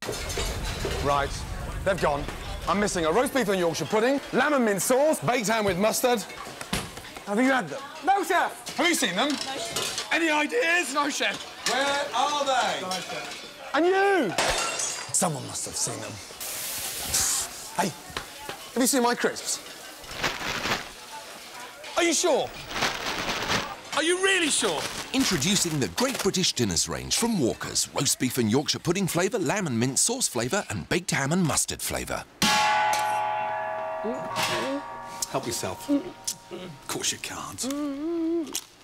Right, they've gone. I'm missing a roast beef and Yorkshire pudding, lamb and mint sauce, baked ham with mustard. Have you had them? No, chef. Have you seen them? No, chef. Any ideas? No, chef. Where are they? No, chef. And you? Someone must have seen them. Hey, have you seen my crisps? Are you sure? Are you really sure? Introducing the Great British Dinners range from Walker's. Roast beef and Yorkshire pudding flavour, lamb and mint sauce flavour and baked ham and mustard flavour. Help yourself. Of course you can't.